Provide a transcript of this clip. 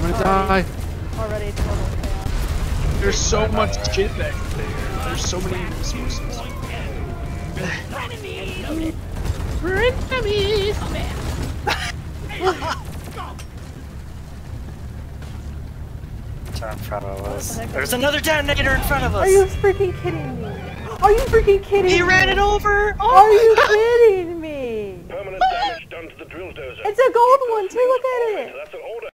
gonna die. Already total chaos. There's so much shit back there. There's so many resources. We're enemies! Oh man. It's in front of us. There's another detonator in front of us! Are you freaking kidding me? Are you freaking kidding me? He ran it over! Oh Are you kidding me? Permanent damage done to the drill dozer. It's a gold one too, look at it! That's an order.